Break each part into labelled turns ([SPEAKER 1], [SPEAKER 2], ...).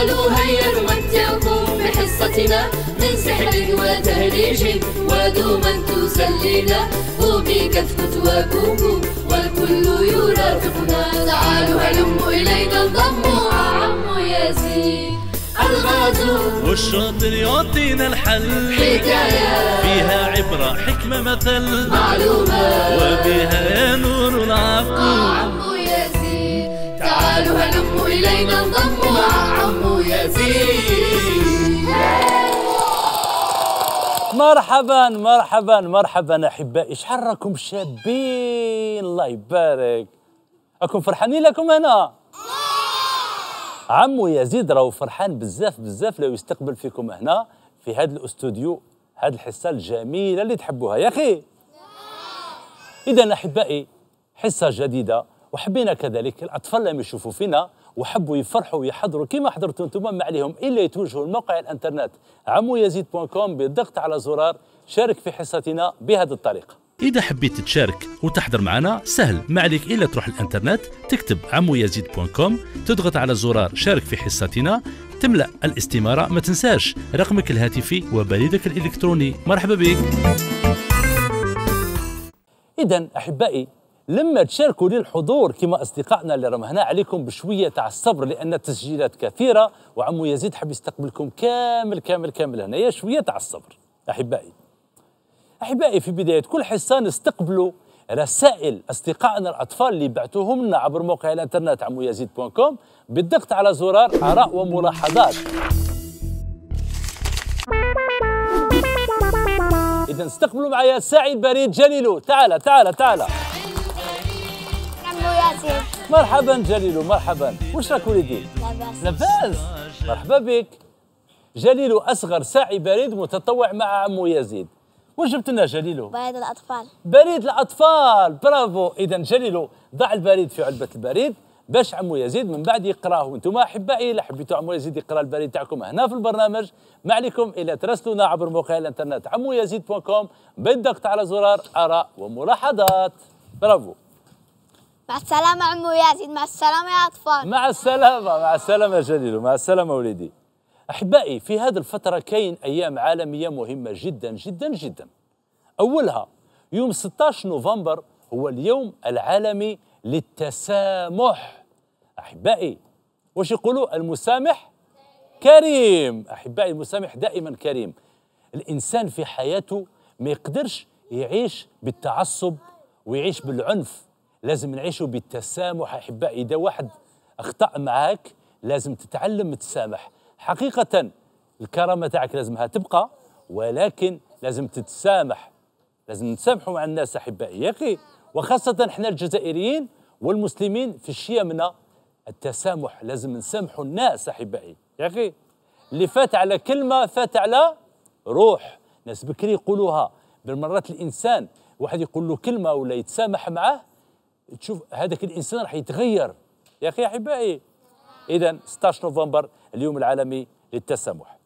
[SPEAKER 1] قالوا هيا نمتعكم بحصتنا من سحر وتهريج ودوما تسلينا قومي كتكت وكوكو والكل يرافقنا. تعالوا هلموا إلينا انضموا عمو يزيد الغازو
[SPEAKER 2] والشاطر يعطينا الحل
[SPEAKER 1] حكاية
[SPEAKER 2] فيها عبرة حكمة مثل
[SPEAKER 1] معلومة
[SPEAKER 2] وبها نور العقل
[SPEAKER 1] عمو يزيد. تعالوا هلموا إلينا انضموا مع عمو يزيد.
[SPEAKER 3] مرحبا مرحبا مرحبا احبائي، شحال راكم شابين الله يبارك. راكم فرحانين لكم هنا؟ عمو يزيد راهو فرحان بزاف بزاف لو يستقبل فيكم هنا في هذا الاستوديو، هذه الحصه الجميله اللي تحبوها يا اخي. اذا احبائي حصه جديده، وحبينا كذلك الاطفال لما يشوفوا فينا وحبوا يفرحوا ويحضروا كما حضرتوا انتم، ما عليهم الا يتوجهوا لموقع الانترنت عمويزيد.com بالضغط على زرار شارك في حصتنا بهذه الطريقه.
[SPEAKER 2] إذا حبيت تشارك وتحضر معنا سهل، ما عليك إلا تروح الانترنت تكتب عمويزيد.com، تضغط على زرار شارك في حصتنا، تملأ الاستمارة، ما تنساش رقمك الهاتفي وبريدك الإلكتروني. مرحبا بك.
[SPEAKER 3] إذا أحبائي لما تشاركوا للحضور كما أصدقائنا اللي راهم هنا، عليكم بشوية تاع الصبر لأن التسجيلات كثيرة وعمو يزيد حب يستقبلكم كامل كامل كامل هنا، يا شوية تاع الصبر أحبائي. أحبائي في بداية كل حصة نستقبلوا رسائل أصدقائنا الأطفال اللي بعتوهم لنا عبر موقع الإنترنت عمويزيد.com بالضغط على زرار آراء وملاحظات. إذا استقبلوا معايا سعيد بريد جليلو، تعال تعال تعال.
[SPEAKER 4] عمو يزيد
[SPEAKER 3] مرحبا جليلو مرحبا، واش راك وليدي؟
[SPEAKER 4] لاباس.
[SPEAKER 3] لاباس، مرحبا بك. جليلو أصغر ساعي بريد متطوع مع عمو يزيد. واش جبت لنا جليلو؟
[SPEAKER 4] بريد الأطفال.
[SPEAKER 3] بريد الأطفال، برافو. إذا جليلو ضع البريد في علبة البريد باش عمو يزيد من بعد يقراه. وانتم أحبائي إلا حبيتوا عمو يزيد يقرا البريد تاعكم هنا في البرنامج، ما عليكم إلا تراسلونا عبر موقع الإنترنت عمويزيد.com بالضغط على زرار آراء وملاحظات. برافو.
[SPEAKER 4] مع السلامة عمو يزيد، مع السلامة يا أطفال.
[SPEAKER 3] مع السلامة، مع السلامة جليلو، مع السلامة وليدي. أحبائي في هذه الفترة كاين أيام عالمية مهمة جدا جدا جدا. أولها يوم 16 نوفمبر هو اليوم العالمي للتسامح. أحبائي واش يقولوا؟ المسامح كريم. أحبائي المسامح دائما كريم. الإنسان في حياته ما يقدرش يعيش بالتعصب ويعيش بالعنف، لازم نعيشه بالتسامح. أحبائي إذا واحد أخطأ معاك لازم تتعلم تسامح. حقيقة الكرامة تاعك لازمها تبقى، ولكن لازم تتسامح، لازم نتسامحوا مع الناس أحبائي يا أخي، وخاصة احنا الجزائريين والمسلمين في شيمنا التسامح، لازم نسامحوا الناس أحبائي يا أخي. اللي فات على كلمة فات على روح. ناس بكري يقولوها بالمرات، الإنسان واحد يقول له كلمة ولا يتسامح معاه تشوف هذاك الإنسان راح يتغير يا أخي أحبائي. إذا 16 نوفمبر اليوم العالمي للتسامح.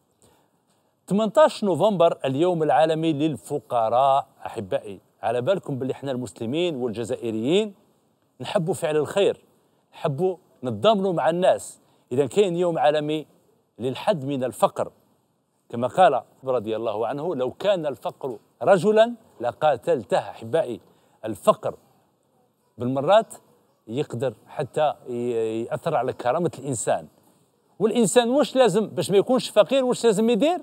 [SPEAKER 3] 18 نوفمبر اليوم العالمي للفقراء. أحبائي على بالكم باللي احنا المسلمين والجزائريين نحبوا فعل الخير، نحبوا نتضامنوا مع الناس. إذا كاين يوم عالمي للحد من الفقر، كما قال رضي الله عنه: لو كان الفقر رجلا لقاتلته. أحبائي الفقر بالمرات يقدر حتى يأثر على كرامة الإنسان، والإنسان واش لازم باش ما يكونش فقير؟ واش لازم يدير؟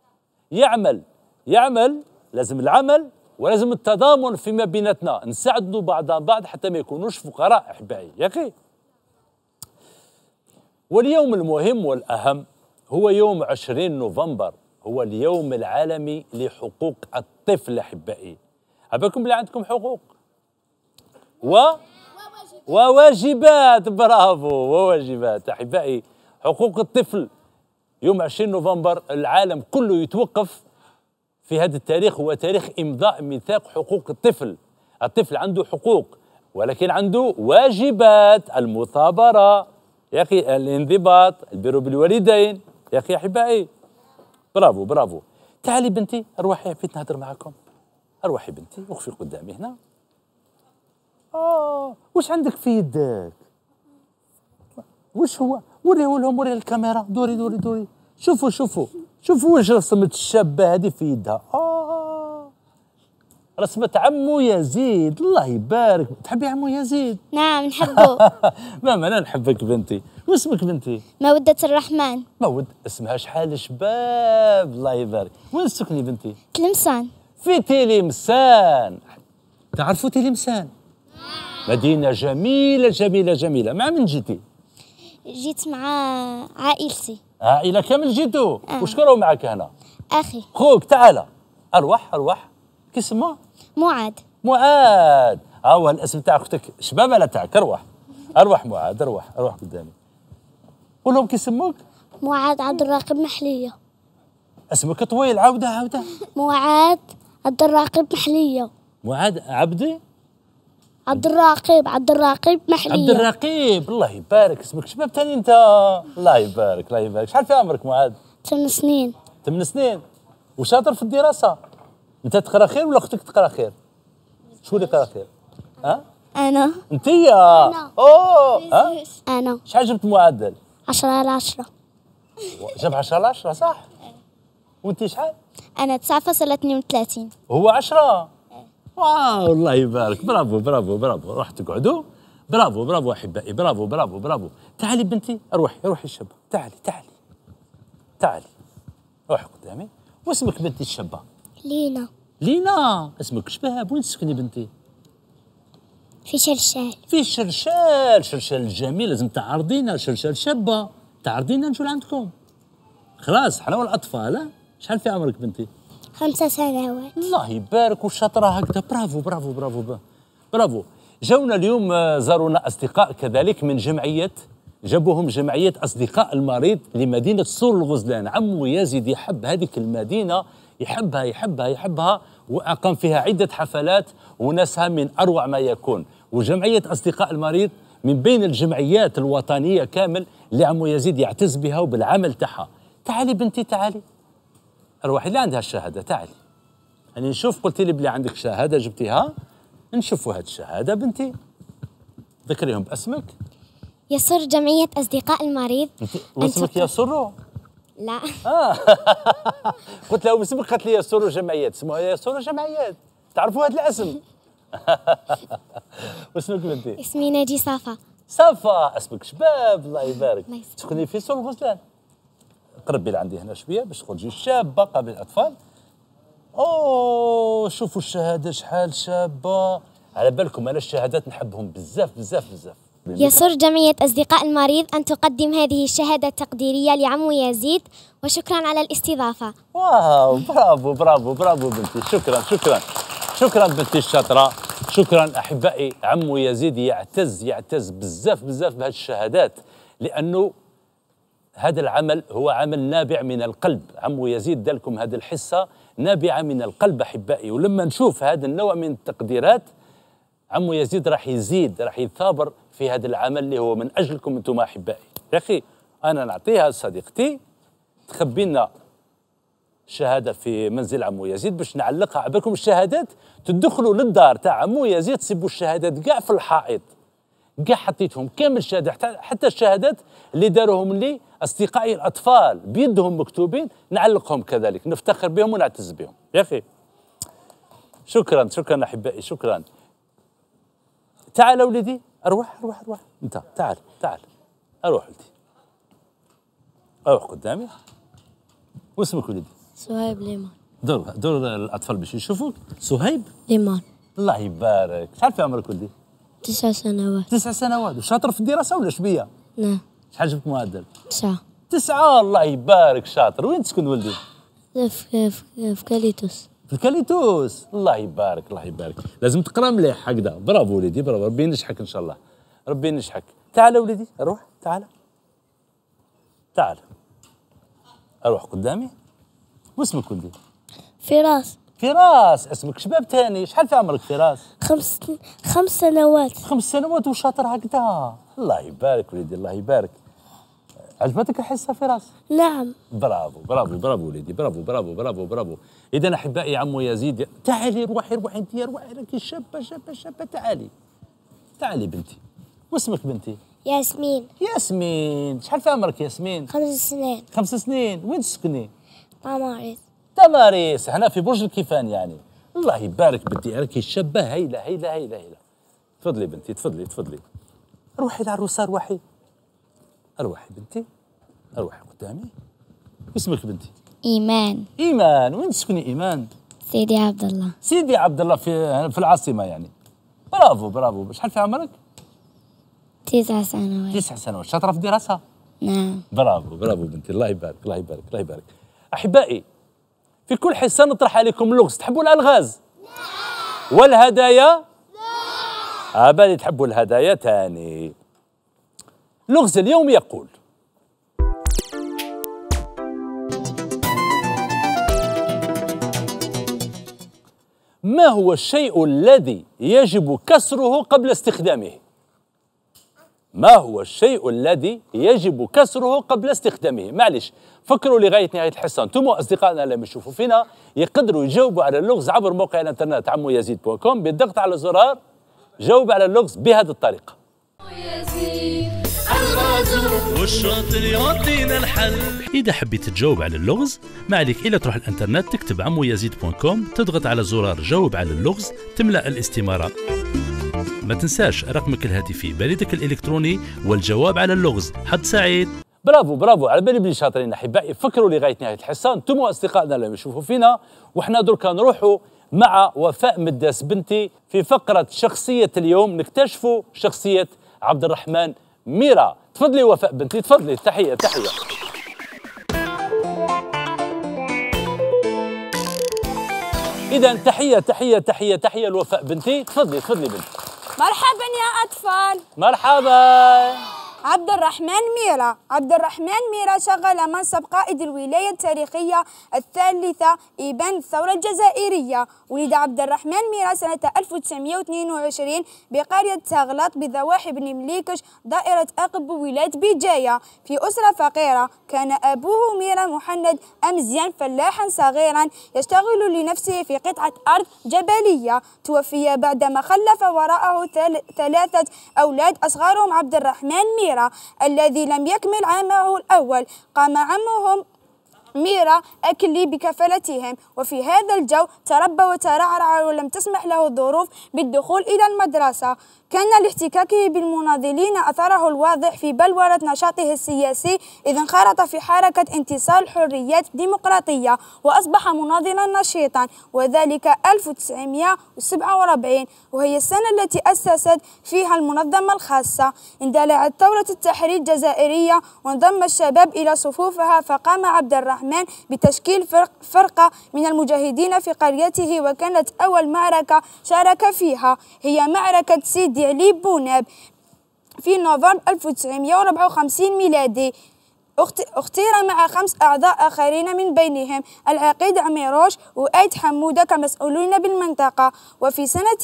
[SPEAKER 3] يعمل، لازم العمل ولازم التضامن فيما بيناتنا، نساعدوا بعضنا بعض حتى ما يكونوش فقراء أحبائي يا أخي. واليوم المهم والأهم هو يوم 20 نوفمبر، هو اليوم العالمي لحقوق الطفل أحبائي. عبالكم بلي عندكم حقوق وواجبات، برافو، وواجبات أحبائي. حقوق الطفل يوم 20 نوفمبر العالم كله يتوقف في هذا التاريخ، هو تاريخ إمضاء ميثاق حقوق الطفل. الطفل عنده حقوق ولكن عنده واجبات، المثابرة يا أخي، الانضباط، البر بالوالدين يا أخي أحبائي. برافو برافو. تعالي بنتي، أروحي، حبيت نهضر معكم. أروحي بنتي، وقفي قدامي هنا. واش عندك في يدك؟ وريه لهم، وريه الكاميرا، دوري دوري دوري. شوفوا شوفوا شوفوا واش رسمت الشابه هذه في يدها. رسمت عمو يزيد. الله يبارك. تحبي عمو يزيد؟
[SPEAKER 4] نعم نحبه.
[SPEAKER 3] ماما انا نحبك بنتي. واسمك بنتي؟
[SPEAKER 4] مودة الرحمن.
[SPEAKER 3] اسمها شحال شباب. الله يبارك. وين تسكني بنتي؟
[SPEAKER 4] تلمسان.
[SPEAKER 3] في تلمسان. تعرفوا تلمسان؟ مدينة جميلة جميلة جميلة. مع من جيتي؟
[SPEAKER 4] جيت مع عائلتي.
[SPEAKER 3] عائلة كامل جيتوا؟ وشكون راهو معك هنا؟
[SPEAKER 4] أخي.
[SPEAKER 3] خوك تعال. أرواح أرواح. كي اسمه؟
[SPEAKER 4] معاد.
[SPEAKER 3] معاد. ها هو الاسم تاع اختك شبابه لا تاعك. أرواح أرواح معاد. أرواح قدامي. قول لهم كي يسموك؟
[SPEAKER 4] معاد عبد الراقب محلية.
[SPEAKER 3] اسمك طويل. عاودة.
[SPEAKER 4] معاد عبد الراقب محلية.
[SPEAKER 3] معاد عبدي؟
[SPEAKER 4] عبد الراقب محلية.
[SPEAKER 3] عبد الرقيب. الله يبارك. اسمك شباب تاني انت. الله يبارك الله يبارك. شحال في عمرك معاد؟
[SPEAKER 4] 8 سنين.
[SPEAKER 3] 8 سنين. وشاطر في الدراسة؟ انت تقرا خير ولا اختك تقرا خير؟ شو اللي يقرا خير؟
[SPEAKER 4] أنا.
[SPEAKER 3] انتيا؟ اوه.
[SPEAKER 4] أنا.
[SPEAKER 3] شحال جبت معدل؟
[SPEAKER 4] 10/10.
[SPEAKER 3] جاب 10/10 صح؟ وانت شحال؟
[SPEAKER 4] أنا 9.32.
[SPEAKER 3] هو 10. واو الله يبارك. برافو برافو برافو. راح تقعدوا. برافو احبائي. برافو. تعالي بنتي. روحي الشابه. تعالي. روحي قدامي. واسمك بنتي الشابه؟ لينا. اسمك شباب. وين تسكني بنتي؟
[SPEAKER 4] في شرشال.
[SPEAKER 3] في شرشال الجميل. لازم تعرضينا شرشال شابه. تعرضينا نجوا لعندكم. خلاص حنا والاطفال. شحال في عمرك بنتي؟
[SPEAKER 4] 5 سنوات.
[SPEAKER 3] الله يبارك. والشاطره هكذا. برافو. جاونا اليوم زارونا اصدقاء كذلك من جابوهم جمعيه اصدقاء المريض لمدينه سور الغزلان. عمو يزيد يحب هذيك المدينه. يحبها وأقام فيها عدة حفلات وناسها من أروع ما يكون. وجمعية أصدقاء المريض من بين الجمعيات الوطنية كامل اللي عمو يزيد يعتز بها وبالعمل تاعها. تعالي بنتي تعالي. أروحي اللي عندها الشهادة. تعالي يعني نشوف. قلتي لي بلي عندك شهادة جبتيها. نشوفوا هذه الشهادة بنتي. ذكريهم باسمك.
[SPEAKER 4] يسر جمعية أصدقاء المريض.
[SPEAKER 3] واسمك يسر؟
[SPEAKER 4] لا.
[SPEAKER 3] قلت له اسمك. قالت لي يسر جمعيات. اسمها يسر جمعيات. تعرفوا هذا الاسم؟ واسمك بنتي؟
[SPEAKER 4] اسمي ناجي صفا.
[SPEAKER 3] اسمك شباب. الله يبارك. تسكني في سور الغزلان. قربي لعندي هنا شويه باش تخرجي شابه قبل الاطفال. اوه شوفوا الشهاده شحال شابه. على بالكم انا الشهادات نحبهم بزاف.
[SPEAKER 4] يسر جمعية أصدقاء المريض أن تقدم هذه الشهادة التقديرية لعمو يزيد وشكرا على الاستضافة.
[SPEAKER 3] واو برافو بنتي. شكرا بنتي الشاطرة. شكرا أحبائي. عمو يزيد يعتز بزاف بهذه الشهادات لأنه هذا العمل هو عمل نابع من القلب. عمو يزيد دالكم هذه الحصة نابعة من القلب أحبائي. ولما نشوف هذا النوع من التقديرات عمو يزيد راح يثابر في هذا العمل اللي هو من أجلكم أنتم أحبائي. يا أخي أنا نعطيها لصديقتي تخبي لنا شهادة في منزل عمو يزيد باش نعلقها. عبالكم الشهادات تدخلوا للدار تاع عمو يزيد تصيبوا الشهادات كاع في الحائط. كاع حطيتهم كامل الشهادات حتى الشهادات اللي داروهم لي أصدقائي الأطفال بيدهم مكتوبين نعلقهم كذلك. نفتخر بهم ونعتز بهم. يا أخي شكرا أحبائي. شكرا. تعال ولدي. أروح أنت. تعال. أروح ولدي. أروح قدامي. واسمك ولدي؟
[SPEAKER 5] صهيب ليمان.
[SPEAKER 3] دور الأطفال باش يشوفوك. صهيب
[SPEAKER 5] ليمان.
[SPEAKER 3] الله يبارك. شحال في عمرك ولدي؟
[SPEAKER 5] 9 سنوات.
[SPEAKER 3] 9 سنوات. وشاطر في الدراسة ولا شبية؟
[SPEAKER 5] نعم.
[SPEAKER 3] شحال جبت معدل؟
[SPEAKER 5] 9.
[SPEAKER 3] 9. الله يبارك. شاطر. وين تسكن ولدي؟
[SPEAKER 5] في كاليتوس.
[SPEAKER 3] في الكاليتوس. الله يبارك. لازم تقرا مليح هكذا. برافو وليدي برافو. ربي ينجحك ان شاء الله. ربي ينجحك. تعال وليدي. روح. تعال. اروح قدامي. واسمك ولدي؟ فراس. اسمك شباب تاني. شحال في عمرك فراس؟
[SPEAKER 5] 5 سنوات.
[SPEAKER 3] 5 سنوات وشاطر هكذا. الله يبارك وليدي. الله يبارك. عجبتك الحصة فراس؟
[SPEAKER 5] نعم.
[SPEAKER 3] برافو وليدي. برافو. إذا أحبائي عمو يزيد تعالي. روحي انت. روحي راكي شابة. تعالي بنتي. واسمك بنتي؟
[SPEAKER 5] ياسمين.
[SPEAKER 3] ياسمين، شحال في عمرك ياسمين؟
[SPEAKER 5] 5 سنين.
[SPEAKER 3] 5 سنين، وين تسكني؟
[SPEAKER 5] طماريس.
[SPEAKER 3] تماريس، هنا في برج الكيفان يعني. الله يبارك بنتي، راكي شابه هايله هايله هايله هايله. تفضلي بنتي، تفضلي تفضلي. روحي العروسه، روحي. اروحي بنتي، اروحي قدامي. اسمك بنتي؟
[SPEAKER 4] إيمان.
[SPEAKER 3] ايمان، وين تسكني ايمان؟
[SPEAKER 4] سيدي عبد الله.
[SPEAKER 3] سيدي عبد الله في العاصمه يعني. برافو برافو، شحال في عمرك؟
[SPEAKER 4] 9 سنوات.
[SPEAKER 3] 9 سنوات، شاطره في الدراسه؟
[SPEAKER 4] نعم.
[SPEAKER 3] برافو برافو بنتي، الله يبارك الله يبارك الله يبارك. احبائي، في كل حصه نطرح عليكم لغز، تحبوا الالغاز؟ نعم. والهدايا؟ نعم. بالي تحبوا الهدايا تاني. لغز اليوم يقول: ما هو الشيء الذي يجب كسره قبل استخدامه؟ ما هو الشيء الذي يجب كسره قبل استخدامه؟ معليش، فكروا لغايه نهايه الحصه، انتم واصدقائنا اللي يشوفوا فينا يقدروا يجاوبوا على اللغز عبر موقع الانترنت عمويزيد.com بالضغط على زرار جاوب على اللغز بهذه الطريقه.
[SPEAKER 2] والشاطر يعطينا الحل. إذا حبيت تجاوب على اللغز ما عليك إلا تروح الانترنت، تكتب عمويزيد.com، تضغط على زرار جاوب على اللغز، تملأ الاستمارة. ما تنساش رقمك الهاتفي، بريدك الإلكتروني، والجواب على اللغز. حد سعيد.
[SPEAKER 3] برافو برافو، على بالي بلي شاطرين احبائي. فكروا لغايه نهايه الحصه، انتم واصدقائنا اللي يشوفوا فينا، وحنا دركا نروحوا مع وفاء مداس بنتي في فقره شخصيه اليوم، نكتشفوا شخصيه عبد الرحمن ميرا. تفضلي وفاء بنتي، تفضلي. تحيه تحيه. اذا تحيه تحيه تحيه تحيه لوفاء بنتي. تفضلي تفضلي بنتي.
[SPEAKER 6] مرحبا يا أطفال.
[SPEAKER 3] مرحبا.
[SPEAKER 6] عبد الرحمن ميرا. عبد الرحمن ميرا شغل منصب قائد الولاية التاريخية الثالثة إبان الثورة الجزائرية. ولد عبد الرحمن ميرا سنة 1922 بقرية تغلط بضواحي بن مليكش دائرة أقب ولاية بجاية في أسرة فقيرة. كان أبوه ميرا محمد أمزيان فلاحا صغيرا يشتغل لنفسه في قطعة أرض جبلية. توفي بعدما خلف وراءه 3 أولاد أصغرهم عبد الرحمن ميرا الذي لم يكمل عامه الأول. قام عمهم ميرا أكلي بكفالتهم، وفي هذا الجو تربى وترعرع ولم تسمح له الظروف بالدخول إلى المدرسة. كان لاحتكاكه بالمناضلين أثره الواضح في بلورة نشاطه السياسي، إذ انخرط في حركة انتصار الحريات الديمقراطية وأصبح مناضلا نشيطا، وذلك 1947، وهي السنة التي أسست فيها المنظمة الخاصة. اندلعت ثورة التحرير الجزائرية وانضم الشباب إلى صفوفها، فقام عبد الرحمن بتشكيل فرقة من المجاهدين في قريته، وكانت أول معركة شارك فيها هي معركة سيدي علي بوناب في نوفمبر 1954 ميلادي. اختير مع 5 أعضاء آخرين من بينهم العقيد عميروش وآيد حمودة كمسؤولين بالمنطقة. وفي سنة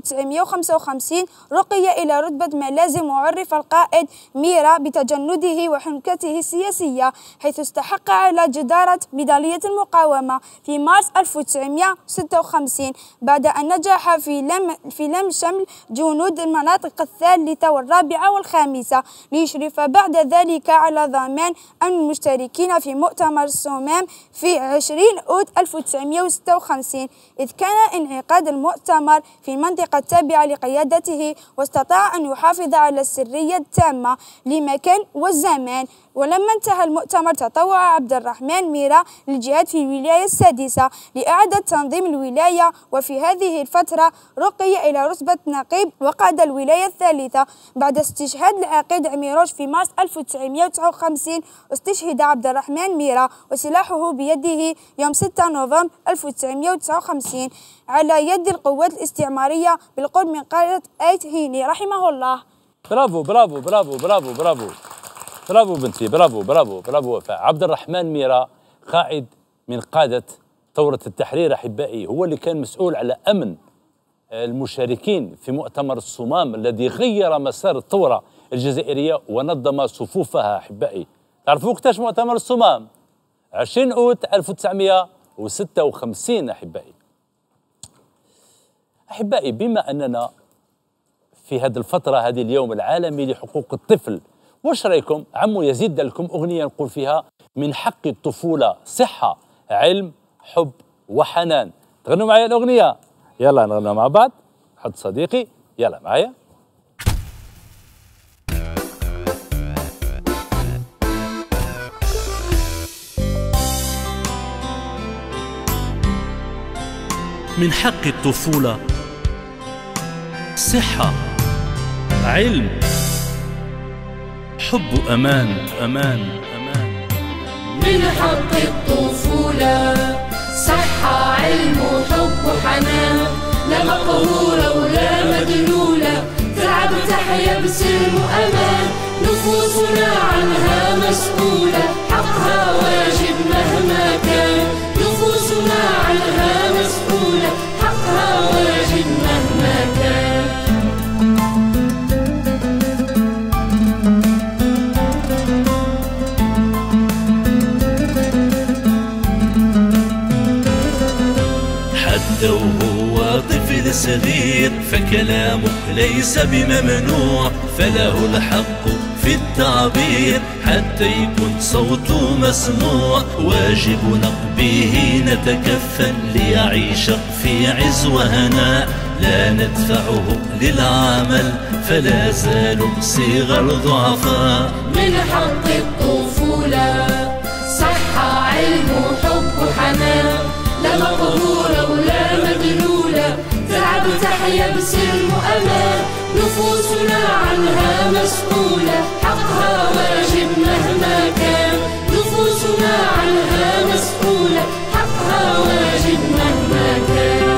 [SPEAKER 6] 1955 رقي إلى رتبة ملازم، وعرف القائد ميرا بتجنده وحنكته السياسية، حيث استحق على جدارة ميدالية المقاومة في مارس 1956 بعد أن نجح في لم شمل جنود المناطق الثالثة والرابعة والخامسة، ليشرف بعد ذلك على ضمان أمن المشتركين في مؤتمر الصمام في 20 أوت 1956، إذ كان انعقاد المؤتمر في منطقة تابعة لقيادته، واستطاع أن يحافظ على السرية التامة لمكان والزمان. ولما انتهى المؤتمر تطوع عبد الرحمن ميرا للجهاد في الولاية السادسة لإعادة تنظيم الولاية، وفي هذه الفترة رقي إلى رتبة نقيب وقاد الولاية الثالثة. بعد استشهاد العقيد عميروش في مارس 1959 استشهد عبد الرحمن ميرا وسلاحه بيده يوم 6 نوفمبر 1959 على يد القوات الاستعمارية بالقرب من قرية آيت هيني رحمه الله.
[SPEAKER 3] برافو برافو برافو برافو برافو برافو بنتي، برافو برافو برافو وفاء. عبد الرحمن ميرا قائد من قادة ثورة التحرير أحبائي، هو اللي كان مسؤول على أمن المشاركين في مؤتمر الصمام الذي غير مسار الثورة الجزائرية ونظم صفوفها أحبائي. تعرفوا وقتاش مؤتمر الصمام؟ 20 أوت 1956 أحبائي. أحبائي، بما أننا في هذه الفترة، هذه اليوم العالمي لحقوق الطفل. واش رايكم عمو يزيد دار لكم أغنية نقول فيها من حق الطفولة صحة علم حب وحنان. تغنوا معايا الأغنية؟ يلا نغنوا مع بعض. حط صديقي يلا معايا.
[SPEAKER 2] من حق الطفولة صحة علم حب أمان أمان أمان.
[SPEAKER 1] من حق الطفولة صحة علم وحب وحنان، لا مقهورة ولا مدلولة، تلعب تحيا بسلم وأمان، نفوسنا عنها مسؤولة، حقها واجب مهما كان، نفوسنا عنها مسؤولة، حقها واجب مهما كان.
[SPEAKER 2] حتى وهو طفل صغير فكلامه ليس بممنوع، فله الحق في التعبير حتى يكون صوته مسموع، واجبنا به نتكفل ليعيش في عز وهناء، لا ندفعه للعمل فلا زالوا صغار ضعفاء.
[SPEAKER 1] من حق الطفولة صحة علم وحب وحنان، لا مقهورة ولا مدلولة، تلعب تحيا بسلم وأمان، نفوسنا عنها مسؤولة، حقها واجب مهما كان، نفوسنا عنها مسؤولة، حقها واجب مهما كان.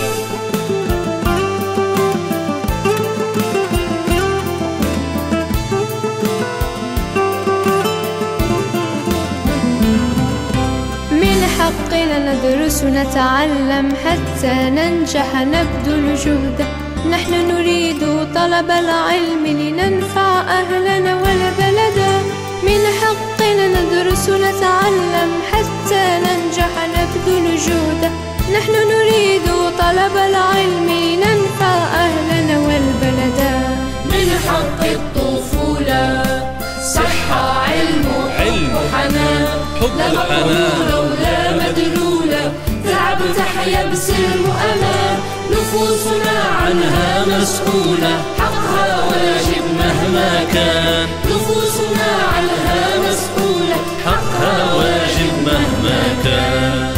[SPEAKER 7] حقنا ندرس ونتعلم حتى ننجح نبذل جهدا، نحن نريد طلب العلم لننفع أهلنا والبلدا. من حقنا ندرس ونتعلم حتى ننجح نبذل جهدا، نحن نريد طلب العلم لننفع أهلنا والبلدا.
[SPEAKER 1] من حق الطفولة صحة علم وحب وحنان، لا مقهورة ولا مدلولة، تلعب تحيا بسلم وأمان، نفوسنا عنها مسؤولة، حقها واجب مهما كان، نفوسنا عنها مسؤولة،
[SPEAKER 2] حقها واجب مهما كان.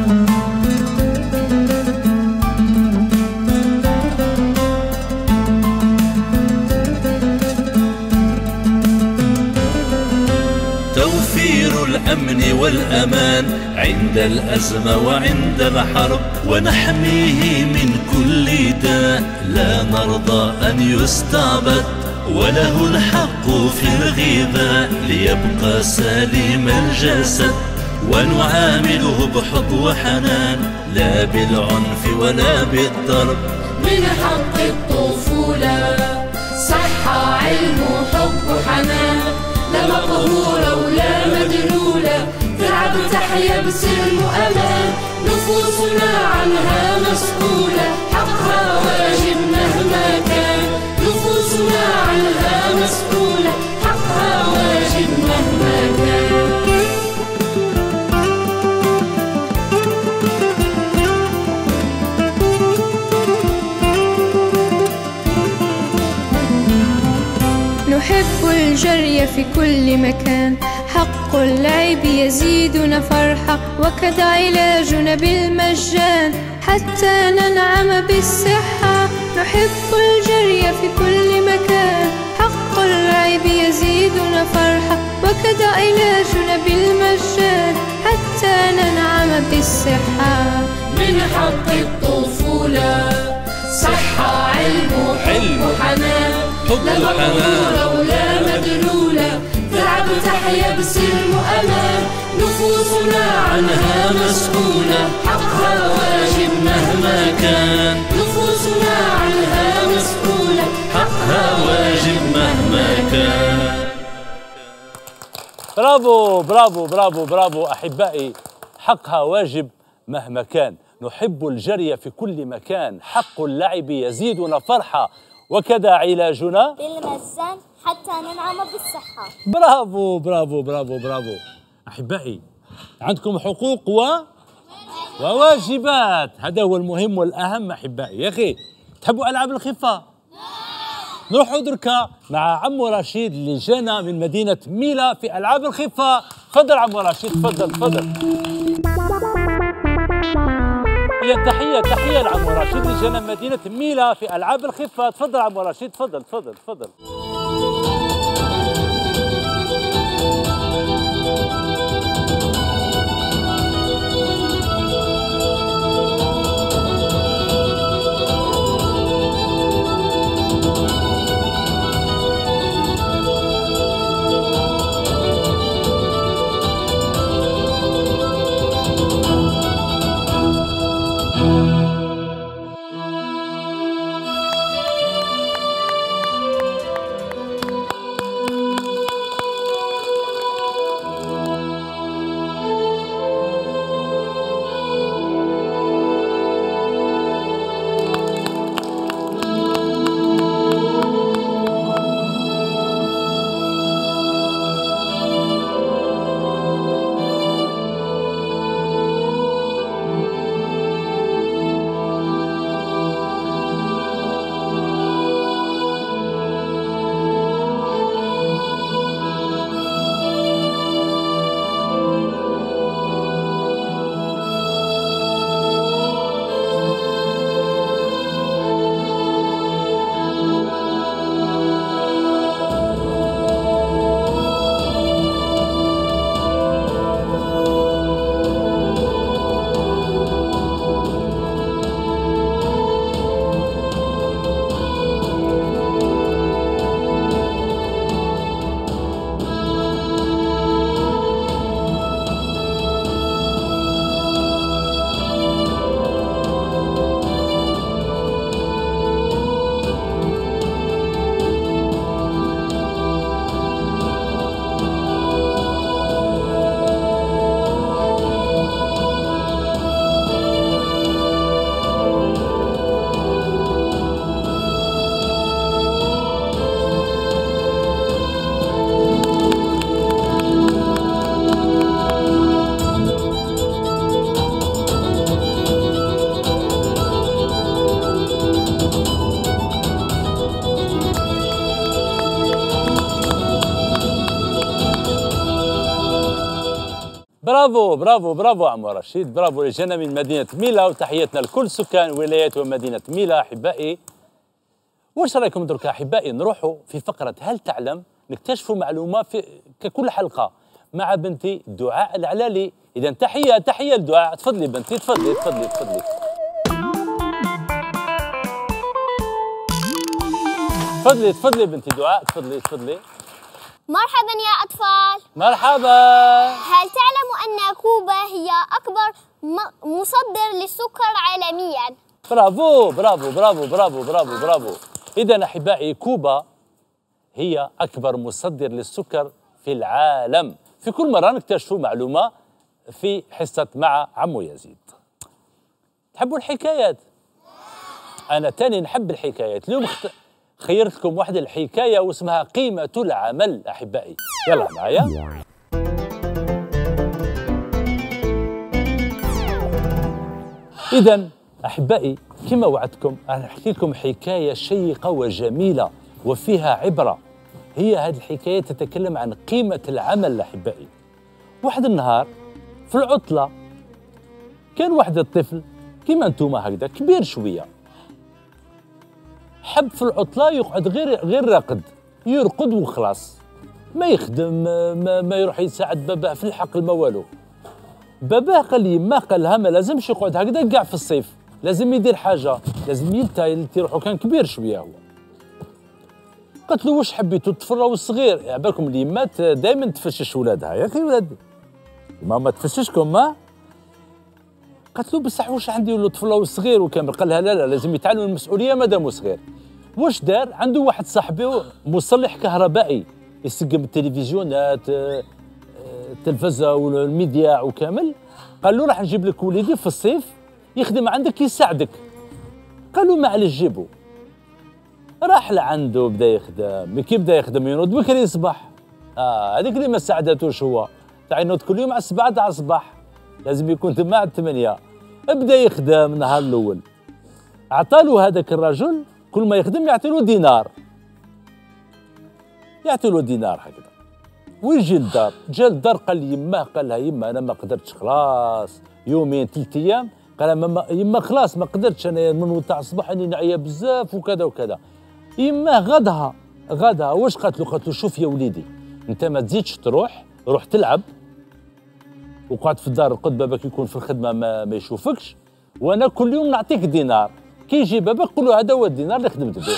[SPEAKER 2] توفير الأمن والأمان عند الأزمة وعند الحرب، ونحميه من كل داء، لا نرضى أن يستعبد، وله الحق في الغذاء ليبقى سليم الجسد، ونعامله بحب وحنان لا بالعنف ولا بالضرب.
[SPEAKER 1] من حق الطفولة صحة علم وحب وحنان، لا مقهورة ولا مدلولة، تلعب تحيا بسلم وأمان، نفوسنا عنها مسؤولة، حقها واجب مهما كان، نفوسنا عنها مسؤولة، حقها واجب مهما كان.
[SPEAKER 7] نحب الجري في كل مكان، حق اللعب يزيدنا فرحة، وكذا علاجنا بالمجان حتى ننعم بالصحة. نحب الجري في كل مكان، حق اللعب يزيدنا فرحة، وكذا علاجنا بالمجان حتى ننعم بالصحة.
[SPEAKER 1] من حق الطفولة صحة علم وحب وحنان، لا مقهورة ولا مدلولة، تلعب تحيا بسلم وأمان، نفوسنا عنها مسؤولة، حقها واجب مهما كان، نفوسنا عنها مسؤولة، حقها واجب مهما كان.
[SPEAKER 3] برافو برافو برافو برافو أحبائي. حقها واجب مهما كان. نحب الجري في كل مكان، حق اللعب يزيدنا فرحة، وكذا علاجنا
[SPEAKER 4] بالمجان حتى ننعم بالصحة.
[SPEAKER 3] برافو برافو برافو برافو. أحبائي، عندكم حقوق وواجبات، هذا هو المهم والأهم. أحبائي يا أخي، تحبوا ألعاب الخفة؟ نروحوا دركا مع عمو رشيد اللي جانا من مدينة ميلا في ألعاب الخفة. تفضل عمو رشيد، تفضل تفضل. هي تحية لعمو رشيد اللي جانا من مدينة ميلا في ألعاب الخفة. تفضل عمو رشيد، تفضل تفضل تفضل. برافو برافو برافو عمو رشيد، برافو اللي جانا من مدينة ميلا، وتحياتنا لكل سكان ولاية ومدينة ميلا. أحبائي، واش رايكم دركا أحبائي نروحوا في فقرة هل تعلم، نكتشفوا معلومة في ككل حلقة مع بنتي دعاء العلالي. إذا تحية لدعاء. تفضلي بنتي، تفضلي تفضلي تفضلي تفضلي تفضلي بنتي دعاء، تفضلي تفضلي.
[SPEAKER 4] مرحبا يا أطفال.
[SPEAKER 3] مرحبا.
[SPEAKER 4] هل تعلموا أن كوبا هي أكبر مصدر للسكر عالميا؟
[SPEAKER 3] برافو برافو برافو برافو برافو برافو. إذا أحبائي، كوبا هي أكبر مصدر للسكر في العالم. في كل مرة نكتشفوا معلومة في حصة مع عمو يزيد. تحبوا الحكايات؟ أنا تاني نحب الحكايات. اليوم خيرت لكم واحدة الحكاية واسمها قيمة العمل. أحبائي يلا معايا. إذا أحبائي، كما وعدتكم أنا نحكي لكم حكاية شيقة وجميلة وفيها عبرة. هي هذه الحكاية تتكلم عن قيمة العمل. أحبائي، واحد النهار في العطلة كان واحد الطفل كما انتوما هكذا كبير شوية، حب في العطلة يقعد غير راقد، يرقد وخلاص، ما يخدم، ما يروح يساعد باباه في الحقل ما والو. باباه قال لي ما قال لها ما لازمش يقعد هكذا كاع في الصيف، لازم يدير حاجة، لازم يلتهي روحو، كان كبير شوية هو. قالت له واش حبيتو؟ الطفل راهو صغير، عبالكم اليمات دائما تفشش ولادها، يا اخي ولاد ماما تفششكم ما؟ قالت له بصح واش عندي له الطفل راهو صغير وكامل. قال لها لا لازم يتعلم المسؤولية مادامو صغير. واش دار؟ عنده واحد صاحبي مصلح كهربائي يسقم التلفزيونات، التلفزة والمذياع وكامل. قال له راح نجيب لك وليدي في الصيف يخدم عندك يساعدك. قال له معليش جيبو. راح لعنده بدا يخدم، كي بدا يخدم ينوض بكري يصبح. هذيك اللي ما ساعدتوش هو، تاع ينوض كل يوم على 7 تاع الصباح، لازم يكون تما على 8. بدا يخدم النهار الاول، عطالو هذاك الرجل كل ما يخدم يعطيلو دينار، يعطيلو دينار هكذا. ويجي للدار، جا للدار قال لي يماه، قال لها يما انا ما قدرتش خلاص يومين 3 ايام، قال يما خلاص ما قدرتش انا من تاع الصباح راني نعيا بزاف وكذا وكذا. يماه غدها واش قالت له؟ قالت له شوف يا وليدي انت ما تزيدش روح تلعب وقعد في الدار، قد باباك يكون في الخدمه ما يشوفكش، وانا كل يوم نعطيك دينار، كي يجي باباك قول له هذا هو الدينار اللي خدمت به.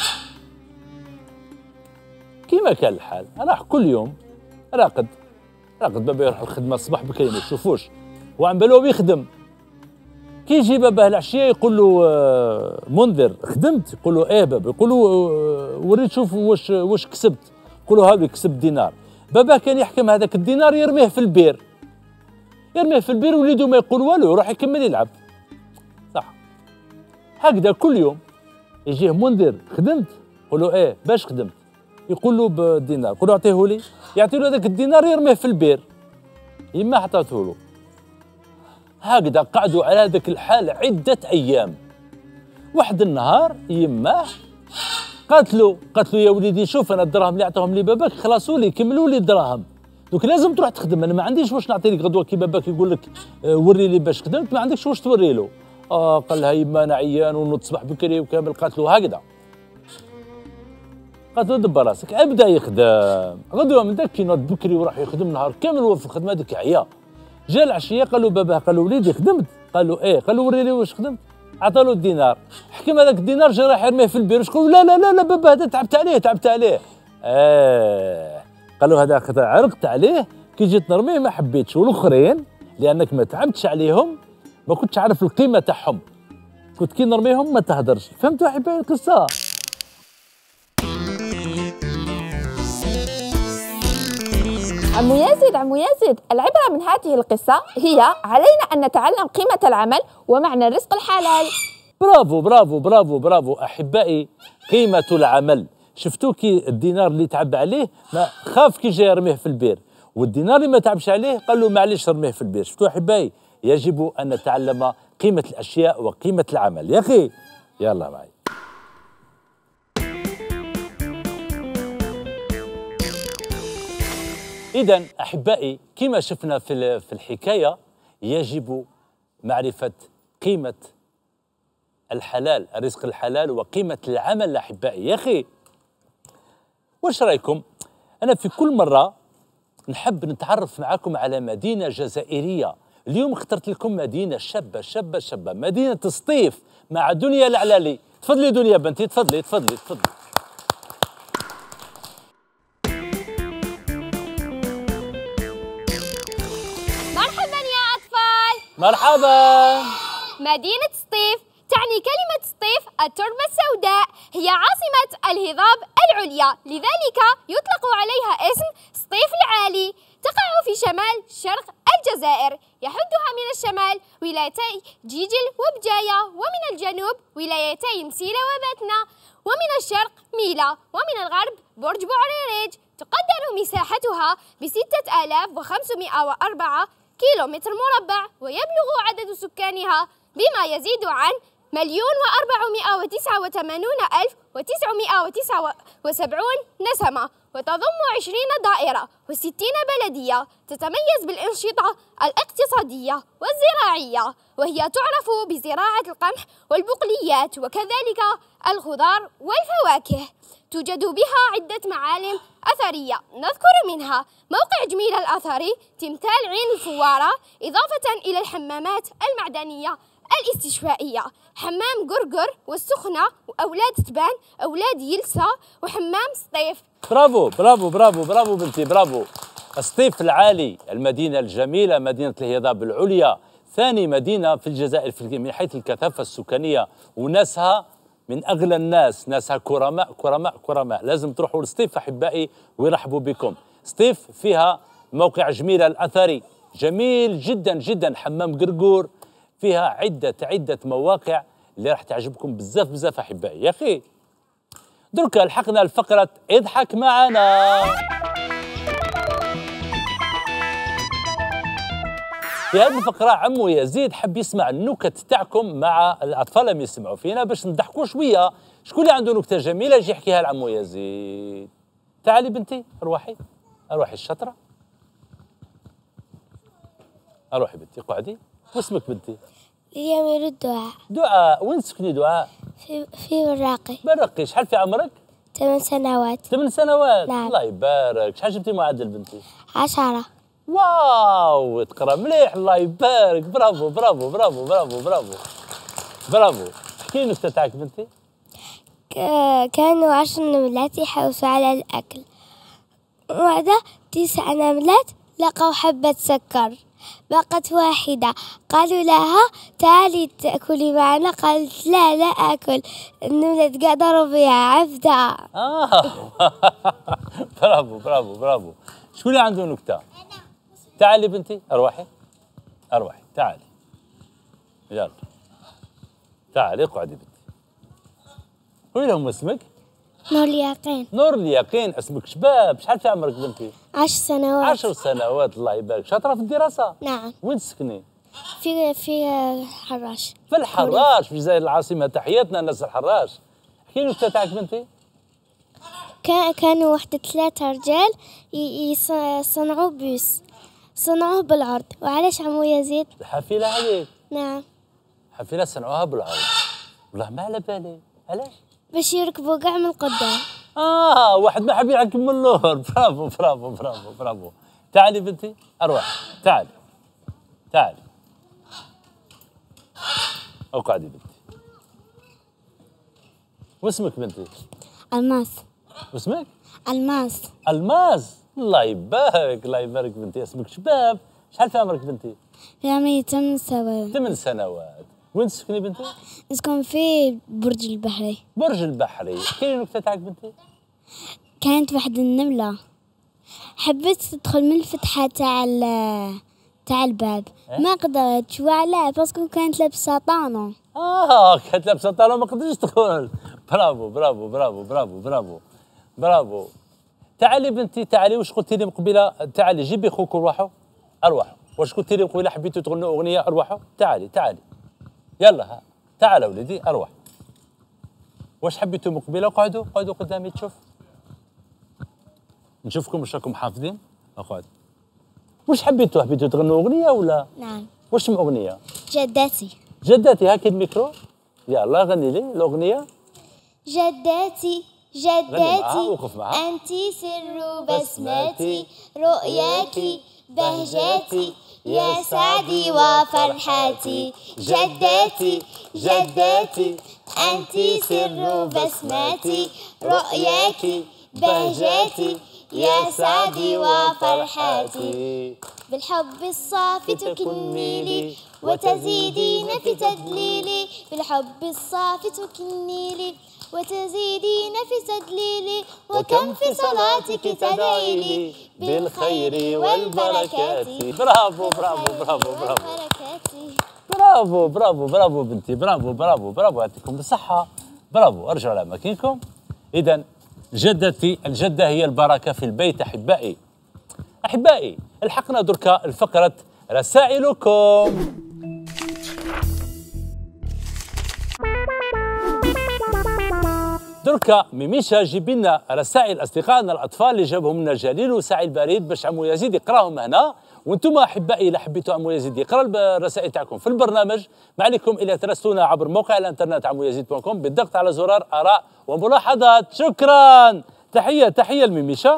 [SPEAKER 3] كيما كان الحال راح كل يوم راقد بابا يروح الخدمه الصباح بكري ما يشوفوش وعم بالو بيخدم. كي يجي باباه العشيه يقول له منذر خدمت؟ يقول له ايه بابا. يقول له وريت شوف واش كسبت؟ يقول له هذا كسبت دينار. باباه كان يحكم هذاك الدينار يرميه في البير، وليدو ما يقول والو يروح يكمل يلعب. صح هكذا كل يوم يجيه منذر خدمت؟ يقول له ايه باش خدمت؟ يقول له بالدينار. يقول له اعطيه لي، يعطي له هذاك الدينار يرميه في البير. يما عطاته له. هكذا قعدوا على هذاك الحال عدة أيام. واحد النهار يماه قالت له يا وليدي شوف أنا الدراهم اللي عطاهم لي باباك خلاصوا لي كملوا لي الدراهم، دوك لازم تروح تخدم، أنا ما عنديش واش نعطي لك غدوة كي باباك يقول لك وري لي باش خدمت ما عندكش واش توري له. قال لها يما أنا عيان ونوض صباح بكري وكامل. قالت له هكذا، قالت له دبر راسك. ابدا يخدم غدوه من ذاك كي نوض بكري وراح يخدم نهار كامل وهو في الخدمه هذيك عيا. جا العشيه قال له باباه، قال له وليدي خدمت؟ قال له ايه. قال له وري لي واش خدمت؟ عطا له الدينار، حكم هذاك الدينار جا راح يرميه في البير. شكون؟ لا بابا هذا تعبت عليه. قال له هذا عرقت عليه كي جيت نرميه ما حبيتش، والاخرين لانك ما تعبتش عليهم ما كنتش عارف القيمه تاعهم، كنت كي نرميهم ما تهدرش. فهمتوا احبائي القصه؟
[SPEAKER 8] عمو يزيد، العبرة من هذه القصة هي علينا أن نتعلم قيمة العمل ومعنى الرزق الحلال.
[SPEAKER 3] برافو أحبائي، قيمة العمل. شفتوا كي الدينار اللي تعب عليه ما خاف كي جاي يرميه في البير، والدينار اللي ما تعبش عليه قال له معليش رميه في البير. شفتوا أحبائي؟ يجب أن نتعلم قيمة الأشياء وقيمة العمل. يا أخي يلا معي. إذا أحبائي كما شفنا في الحكاية يجب معرفة قيمة الحلال، الرزق الحلال وقيمة العمل. أحبائي يا أخي واش رأيكم؟ أنا في كل مرة نحب نتعرف معكم على مدينة جزائرية. اليوم اخترت لكم مدينة شابة، مدينة سطيف مع دنيا العلالي. تفضلي دنيا بنتي، تفضلي. مرحبا.
[SPEAKER 9] مدينة سطيف تعني كلمة سطيف التربة السوداء، هي عاصمة الهضاب العليا، لذلك يطلق عليها اسم سطيف العالي. تقع في شمال شرق الجزائر، يحدها من الشمال ولايتي جيجل وبجاية، ومن الجنوب ولايتي مسيلة وباتنا، ومن الشرق ميلا، ومن الغرب برج بوعريريج. تقدر مساحتها ب6504 كيلومتر مربع، ويبلغ عدد سكانها بما يزيد عن 1,489,979 نسمة، وتضم 20 دائرة و60 بلدية. تتميز بالأنشطة الاقتصادية والزراعية، وهي تعرف بزراعة القمح والبقوليات وكذلك الخضار والفواكه. توجد بها عدة معالم أثرية، نذكر منها موقع جميل الأثري، تمثال عين الفوارة، إضافة إلى الحمامات المعدنية الاستشفائية، حمام قرقر والسخنة وأولاد تبان، أولاد يلسا، وحمام سطيف.
[SPEAKER 3] برافو بنتي، برافو. سطيف العالي، المدينة الجميلة، مدينة الهضاب العليا، ثاني مدينة في الجزائر من حيث الكثافة السكانية، وناسها من أغلى الناس، ناسها كرماء. لازم تروحوا لسطيف أحبائي ويرحبوا بكم. سطيف فيها موقع جميل الأثري، جميل جدا، حمام قرقور، فيها عدة مواقع اللي راح تعجبكم بزاف أحبائي. يا أخي دركا لحقنا الفقرة اضحك معنا. في هذه الفقرة عمو يزيد حب يسمع النكت تاعكم مع الأطفال اللي يسمعوا فينا باش نضحكوا شوية. شكون اللي عنده نكتة جميلة يجي يحكيها لعمو يزيد؟ تعالي بنتي أروحي الشطرة. أروحي بنتي قعدي. واسمك بنتي؟
[SPEAKER 5] اليمين الدعاء.
[SPEAKER 3] دعاء. وين تسكني دعاء؟
[SPEAKER 5] في براقي.
[SPEAKER 3] براقي. شحال في عمرك؟
[SPEAKER 5] 8 سنوات.
[SPEAKER 3] 8 سنوات.
[SPEAKER 5] نعم.
[SPEAKER 3] الله يبارك. شحال جبتي معدل بنتي؟
[SPEAKER 5] 10.
[SPEAKER 3] واو تقرا مليح. الله يبارك. برافو برافو برافو برافو برافو برافو. احكي لي النكتة تاعك بنتي.
[SPEAKER 5] كانوا 10 نملات يحوسوا على الأكل. وبعدها 9 نملات لقوا حبة سكر، بقت واحدة. قالوا لها تعالي تأكلي معنا، قالت لا أكل، النملة قاعدة ربيها عبدة.
[SPEAKER 3] برافو برافو برافو. شكون اللي عنده نكتة؟ تعالي بنتي أروحي تعالي يلا تعالي اقعدي بنتي. قولي لهم اسمك.
[SPEAKER 5] نور اليقين.
[SPEAKER 3] نور اليقين. اسمك شباب. شحال في عمرك بنتي؟
[SPEAKER 5] 10 سنوات.
[SPEAKER 3] 10 سنوات. الله يبارك. شاطرة في الدراسة؟
[SPEAKER 5] نعم.
[SPEAKER 3] وين تسكني؟
[SPEAKER 5] في الحراش.
[SPEAKER 3] في الحراش في الجزائر العاصمة. تحياتنا الناس الحراش. احكي لي النكتة تاعك بنتي.
[SPEAKER 5] كانوا وحدة 3 رجال يصنعوا بيس، صنعوه بالعرض. وعلاش عمو يزيد؟
[SPEAKER 3] الحافلة هذيك.
[SPEAKER 5] نعم.
[SPEAKER 3] حافلة صنعوها بالعرض. والله ما على بالي. علاش؟
[SPEAKER 5] باش يركبوا كاع من قدام.
[SPEAKER 3] واحد ما حاب يحكم من اللور. برافو برافو برافو برافو. تعالي بنتي أروح. تعالي اقعدي بنتي. واسمك بنتي؟
[SPEAKER 5] الماس.
[SPEAKER 3] واسمك؟
[SPEAKER 5] الماس.
[SPEAKER 3] الماس. الله يبارك الله يبارك بنتي. اسمك شباب. شحال في عمرك بنتي؟
[SPEAKER 5] في عمري 8 سنوات.
[SPEAKER 3] 8 سنوات. وين تسكني بنتي؟
[SPEAKER 5] نسكن في برج البحري.
[SPEAKER 3] برج البحري. احكي لي النكتة تاعك بنتي.
[SPEAKER 5] كانت واحد النملة حبت تدخل من الفتحة تاع الباب. ما قدرتش. وعلاه؟ باسكو كانت لابسة طانو.
[SPEAKER 3] كانت لابسة طانو ما قدرتش تدخل. برافو برافو برافو برافو برافو برافو. تعالي بنتي تعالي. واش قلتي لي قبيله؟ تعالي جيبي خوك وروحوا. واش قلتي لي قبيله حبيتوا تغنوا اغنيه؟ اروحوا. تعالي يلا تعال وليدي اروح. واش حبيتوا مقبله؟ قعدوا قدامي تشوف. نشوفكم واش راكم حافظين. اقعد. واش حبيتوا تغنوا اغنيه ولا؟
[SPEAKER 5] نعم.
[SPEAKER 3] واش من اغنيه؟
[SPEAKER 5] جداتي.
[SPEAKER 3] هاكي الميكرو. يلا غني لي الاغنيه.
[SPEAKER 5] جداتي
[SPEAKER 3] وقف معها.
[SPEAKER 5] أنت سر بسمتي، رؤياك بهجتي، يا سعدي وفرحتي. جداتي أنت سر بسمتي، رؤياك بهجتي، يا سعدي وفرحتي. بالحب الصافي تكنيلي وتزيدين في تدليلي، بالحب الصافي تكنيلي وتزيدين في تدليلي، وكم في صلاتك تدعيلي بالخير والبركات.
[SPEAKER 3] برافو برافو برافو برافو برافو برافو بنتي. برافو يعطيكم بالصحة. برافو. ارجعوا لأماكنكم. إذا الجدة هي البركة في البيت. أحبائي الحقنا دركا الفقرة رسائلكم. دركا ميميشا جيبي لنا رسائل اصدقائنا الاطفال اللي جابهم لنا جليل وسعيد البريد باش عمو يزيد يقراهم هنا. وانتم احبائي اذا حبيتوا عمو يزيد يقرا الرسائل تاعكم في البرنامج، ما عليكم الا تراسلونا عبر موقع الانترنت عمويزيد.com بالضغط على زرار اراء وملاحظات. شكرا. تحيه لميميشا.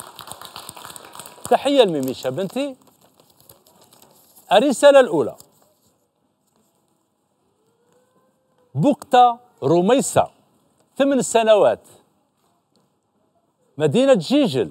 [SPEAKER 3] تحيه لميميشا بنتي. الرساله الاولى بوقتا رميسة 8 سنوات، مدينة جيجل.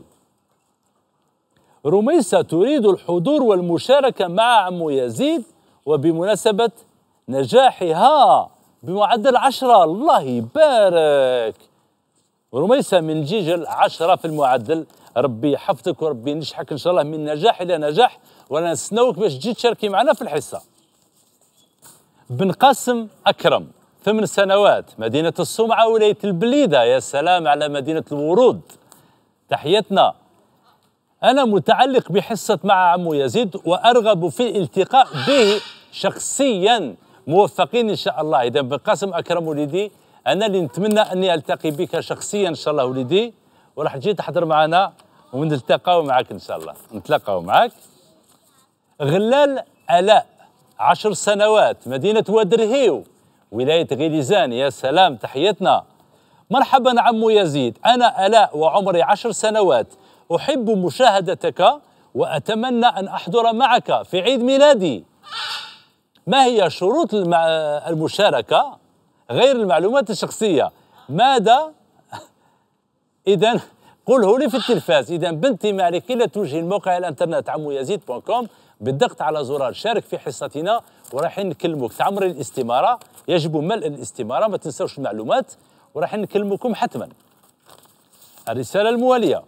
[SPEAKER 3] رميسة تريد الحضور والمشاركة مع عمو يزيد وبمناسبة نجاحها بمعدل 10. الله يبارك. رميسة من جيجل 10 في المعدل. ربي يحفظك وربي ينجحك إن شاء الله من نجاح إلى نجاح، وأنا نستناوك باش تجي تشاركي معنا في الحصة. بن قاسم أكرم 8 سنوات مدينة الصومعة ولاية البليدة. يا سلام على مدينة الورود، تحياتنا. أنا متعلق بحصة مع عمو يزيد وأرغب في الالتقاء به شخصيا. موفقين إن شاء الله. إذا بن قاسم أكرم وليدي، أنا اللي نتمنى أني ألتقي بك شخصيا إن شاء الله وليدي، وراح تجي تحضر معنا ونلتقاو معك إن شاء الله، نتلاقاو معك. غلال آلاء 10 سنوات مدينة ودرهيو ولاية غليزان. يا سلام، تحياتنا. مرحبا عمو يزيد، أنا آلاء وعمري 10 سنوات، أحب مشاهدتك وأتمنى أن أحضر معك في عيد ميلادي. ما هي شروط المشاركة غير المعلومات الشخصية؟ ماذا؟ إذا قله لي في التلفاز. إذا بنتي ما عليك إلا توجهي الموقع الانترنت عمويزيد.com بالضغط على زرار شارك في حصتنا، ورايحين نكلموك تعمري الاستمارة. يجب ملء الاستمارة، ما تنسوش المعلومات، ورايحين نكلمكم حتما. الرسالة الموالية: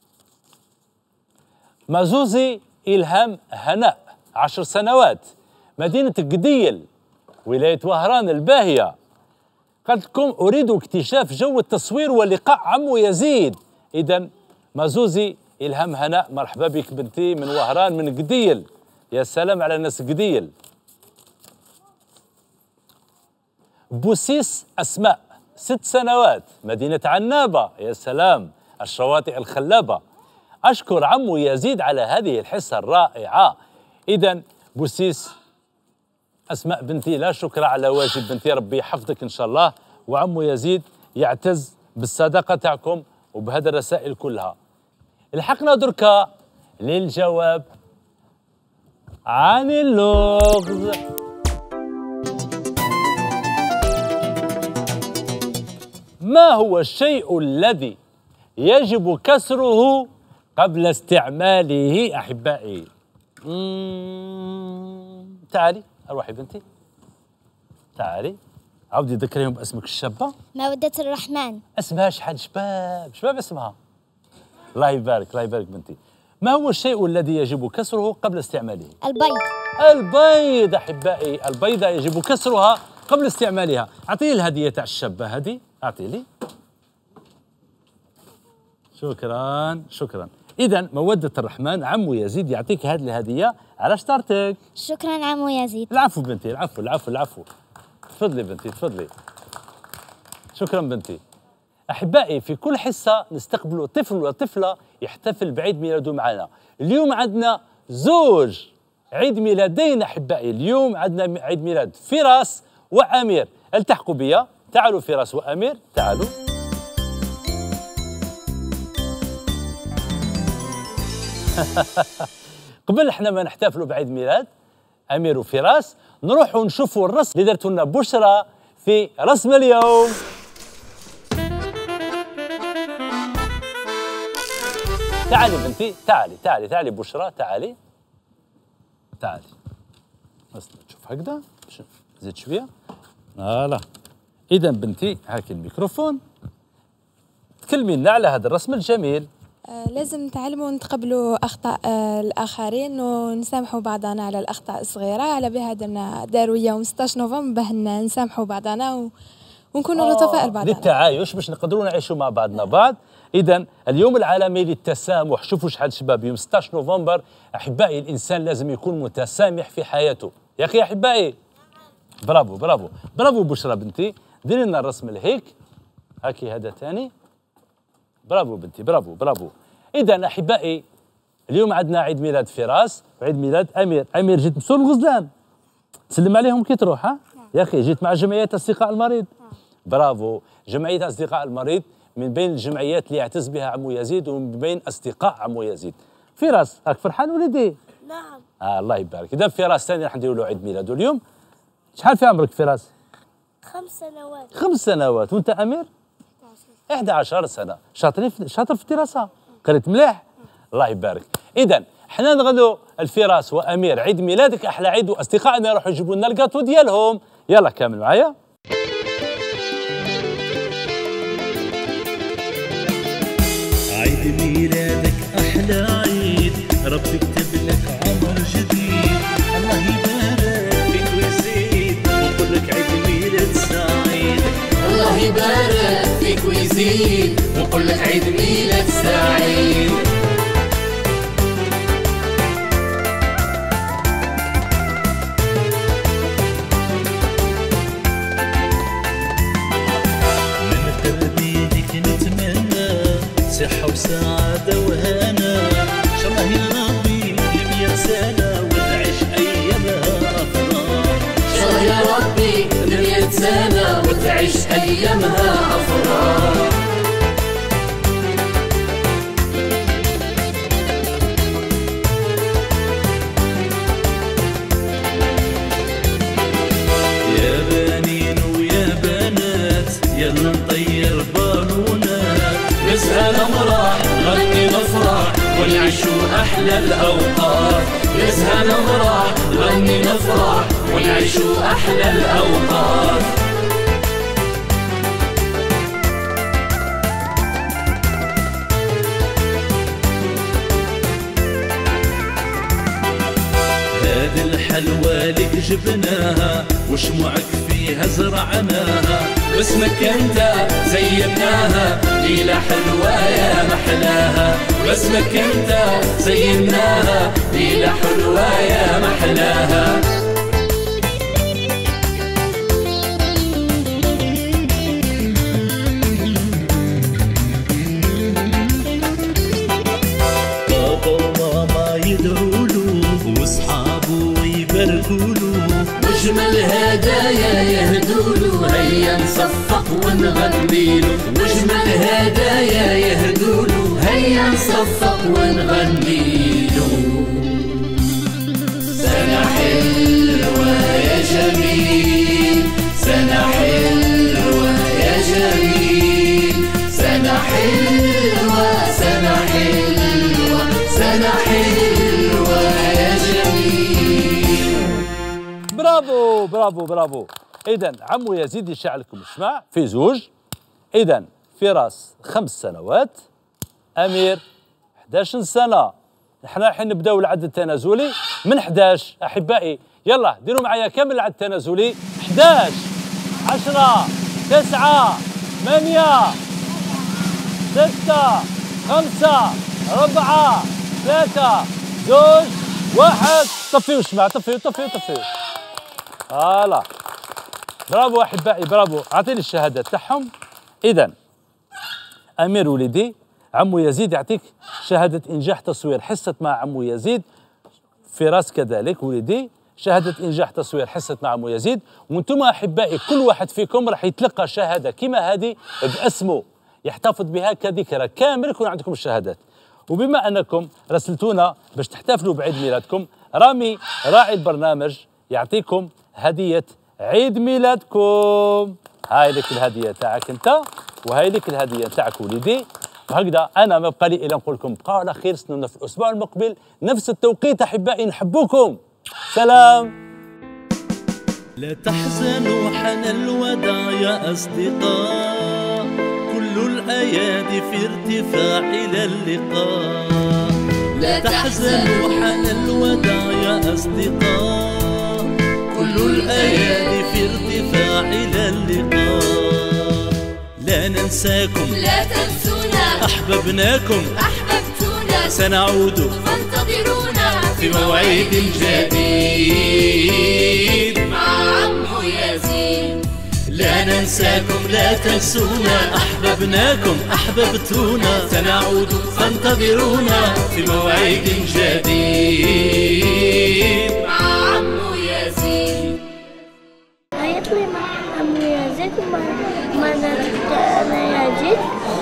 [SPEAKER 3] مازوزي إلهام هناء 10 سنوات مدينة قديل ولاية وهران الباهية. قالت لكم أريد اكتشاف جو التصوير ولقاء عمو يزيد. إذا مازوزي إلهام هناء، مرحبا بك بنتي من وهران من قديل. يا سلام على ناس قديل. بوسيس أسماء 6 سنوات مدينة عنابة. يا سلام، الشواطئ الخلابة. أشكر عمو يزيد على هذه الحصة الرائعة. إذا بوسيس أسماء بنتي، لا شكر على واجب بنتي، ربي يحفظك إن شاء الله. وعمو يزيد يعتز بالصداقة تاعكم وبهذه الرسائل كلها. الحقنا دركا للجواب عن اللغز. ما هو الشيء الذي يجب كسره قبل استعماله أحبائي؟ تعالي أروحي بنتي، تعالي عاودي ذكريهم باسمك الشابة.
[SPEAKER 4] مودة الرحمن.
[SPEAKER 3] اسمها شحال شباب اسمها. الله يبارك، الله يبارك بنتي. ما هو الشيء الذي يجب كسره قبل استعماله؟
[SPEAKER 4] البيض.
[SPEAKER 3] البيض أحبائي، البيضة يجب كسرها قبل استعمالها. أعطيني الهدية تاع الشابة هذه، أعطي لي. شكرا شكرا. إذا مودة الرحمن عمو يزيد يعطيك هذه الهدية على شطارتك.
[SPEAKER 4] شكرا عمو يزيد.
[SPEAKER 3] العفو بنتي، العفو العفو العفو. تفضلي بنتي تفضلي. شكرا بنتي. أحبائي، في كل حصة نستقبل طفل وطفلة يحتفل بعيد ميلاده معنا. اليوم عندنا زوج عيد ميلادين أحبائي. اليوم عندنا عيد ميلاد فراس وأمير. التحقوا بيا، تعالوا فراس وأمير، تعالوا. قبل احنا ما نحتفلوا بعيد ميلاد أمير وفراس، نروحوا نشوفوا الرسم اللي درتوا لنا بشرى في رسم اليوم. تعالي بنتي، تعالي تعالي تعالي بشرى، تعالي تعالي. بس تشوف هكذا، زيد شويه. فوالا. اذا بنتي هاكي الميكروفون، تكلمي لنا على هذا الرسم الجميل.
[SPEAKER 10] لازم نتعلموا نتقبلوا اخطاء الاخرين ونسامحوا بعضنا على الاخطاء الصغيره. على بها داروا يوم 16 نوفمبر باه نسامحوا بعضنا ونكونوا لطفاء لبعضنا
[SPEAKER 3] للتعايش باش نقدروا نعيشوا مع بعضنا بعض. اذا اليوم العالمي للتسامح، شوفوا شحال شباب يوم 16 نوفمبر احبائي. الانسان لازم يكون متسامح في حياته يا اخي احبائي. برافو برافو برافو بشرى بنتي، ديري لنا الرسم الهيك هاكي هذا ثاني. برافو بنتي برافو برافو. اذا احبائي اليوم عندنا عيد ميلاد فراس وعيد ميلاد امير. امير جيت مسول الغزلان تسلم عليهم كي تروح؟ ها يا اخي جيت مع جمعيه اصدقاء المريض. برافو. جمعيه اصدقاء المريض من بين الجمعيات اللي يعتز بها عمو يزيد ومن بين اصدقاء عمو يزيد. فراس راك فرحان وليدي؟
[SPEAKER 5] نعم.
[SPEAKER 3] الله يبارك. اذا فراس ثاني راح نديروا له عيد ميلاده اليوم. شحال في عمرك فراس؟
[SPEAKER 5] 5 سنوات.
[SPEAKER 3] 5 سنوات. وانت امير؟ 11 سنه. شاطر في الدراسه، قريت مليح. الله يبارك. اذا حنا نغدو الفراس وامير عيد ميلادك احلى عيد، واصدقائنا يروحوا يجيبوا لنا الكاطو ديالهم. يلا كامل معايا.
[SPEAKER 1] عيد ميلادك احلى عيد، ربي كتب لك عمر جديد. الله يبارك فيك ويزيد ويقول لك عيد ميلاد سعيد.
[SPEAKER 11] الله يبارك فيك ويزيد ونقول لك عيد ميلاد سعيد.
[SPEAKER 1] صحة وسعادة وهنا إن شاء الله يا ربي ل100 سنة وتعيش أيامها أفراح.
[SPEAKER 11] إن شاء الله يا ربي ل100 سنة وتعيش أيامها أفراح.
[SPEAKER 1] يا بنين ويا بنات يلا نطير بالونات،
[SPEAKER 11] يسهل امرح غني نفرح ونعيشوا احلى الاوقات. يسهل امرح غني نفرح ونعيشوا احلى الاوقات.
[SPEAKER 1] هذه الحلوى لك جبناها وشموعك فيها زرعناها،
[SPEAKER 11] باسمك انت زيناها ليلة حلوة يا محلاها. باسمك انت زيناها ليلة حلوة يا محلاها.
[SPEAKER 1] بابا وماما يدعوله واصحابه يباركوله،
[SPEAKER 11] واجمل هدايا يهدوله هيا نصفق ونغنيله. واجمل هدايا يهدوله هيا نصفق ونغنيله. سنة حلوة يا جميل، سنة حلوة يا جميل، سنة حلوة، سنة حلوة، سنة حلوة يا جميل.
[SPEAKER 3] برافو برافو برافو. إذا عمو يزيد يشعل لكم الشمع في زوج. إذا فراس 5 سنوات، أمير 11 سنة. نحن الحين نبداو العد التنازلي من 11 أحبائي. يلا ديروا معايا كامل العد التنازلي. 11 10 9 8 6 5 4 3 2 1. طفيوا الشمع، طفيوا طفيوا طفيوا. فوالا برافو احبائي برافو. اعطيني الشهادات تاعهم. اذا امير وليدي عمو يزيد يعطيك شهاده انجاح تصوير حصه مع عمو يزيد. فراس كذلك وليدي شهاده انجاح تصوير حصه مع عمو يزيد. وانتم احبائي كل واحد فيكم راح يتلقى شهاده كما هذه باسمه يحتفظ بها كذكرى. كامل يكون عندكم الشهادات. وبما انكم رسلتونا باش تحتفلوا بعيد ميلادكم، رامي راعي البرنامج يعطيكم هديه عيد ميلادكم. هاي لك الهديه تاعك انت، وهاي لك الهديه تاعك وليدي. وهكذا انا ما بقى لي الا نقول لكم بقاو على خير. سنونا في الاسبوع المقبل نفس التوقيت احبائي. نحبوكم. سلام.
[SPEAKER 1] لا تحزنوا حان الوداع يا أصدقاء، كل الأيادي في ارتفاع إلى اللقاء. لا تحزنوا حان الوداع يا أصدقاء، كل الأيادي في ارتفاع إلى اللقاء. لا ننساكم
[SPEAKER 11] لا تنسونا،
[SPEAKER 1] أحببناكم
[SPEAKER 11] أحببتونا،
[SPEAKER 1] سنعود
[SPEAKER 11] فانتظرونا في موعد جديد مع عمو يزيد.
[SPEAKER 1] لا ننساكم لا تنسونا، أحببناكم أحببتونا، سنعود فانتظرونا في موعد جديد
[SPEAKER 11] مع عمو يزيد.
[SPEAKER 5] هيطلع مع عمو يزيد وماذا أنا يزيد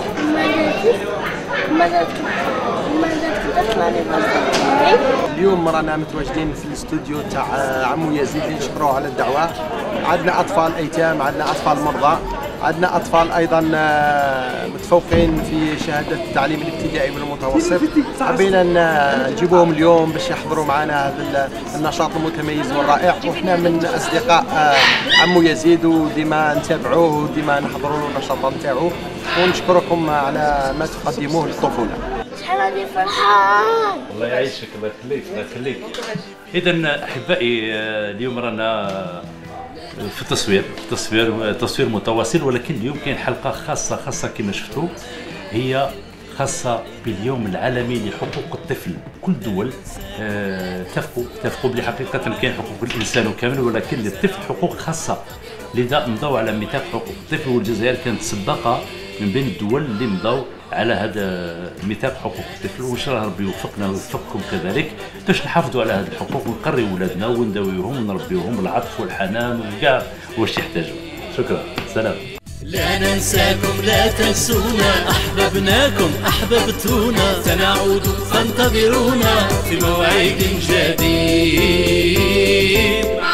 [SPEAKER 5] ماذا تطلع لي.
[SPEAKER 12] اليوم رانا متواجدين في الاستوديو تاع عمو يزيد اللي نشكروه على الدعوه. عندنا اطفال ايتام، عندنا اطفال مرضى، عندنا اطفال ايضا متفوقين في شهاده التعليم الابتدائي والمتوسط. حبينا نجيبوهم اليوم باش يحضروا معنا هذا النشاط المتميز والرائع. وحنا من اصدقاء عمو يزيد وديما نتابعوه وديما نحضروا له النشاطات نتاعو، ونشكركم على ما تقدموه للطفوله.
[SPEAKER 5] شحال راني فرحان.
[SPEAKER 2] الله يعيشك الله يخليك الله يخليك. اذا احبائي اليوم رانا في تصوير متواصل، ولكن اليوم كاين حلقه خاصه كما شفتوا، هي خاصه باليوم العالمي لحقوق الطفل. كل الدول اتفقوا بلي حقيقه كاين حقوق الانسان كامل، ولكن للطفل حقوق خاصه، لذا مضوا على ميثاق حقوق الطفل، والجزائر كانت سباقه من بين الدول اللي مضوا على هذا ميثاق حقوق الطفل. وان شاء الله ربي يوفقنا ويوفقكم كذلك باش نحافظوا على هذه الحقوق ونقريو ولادنا ونداويوهم ونربيوهم العطف والحنان وكاع واش يحتاجوا. شكرا، سلام.
[SPEAKER 11] لا ننساكم لا تنسونا، أحببناكم أحببتونا، سنعود فانتظرونا في موعد جديد.